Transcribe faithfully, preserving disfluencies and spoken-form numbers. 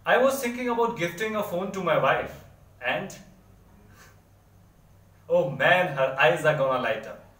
I was thinking about gifting a phone to my wife, and oh man, her eyes are gonna light up.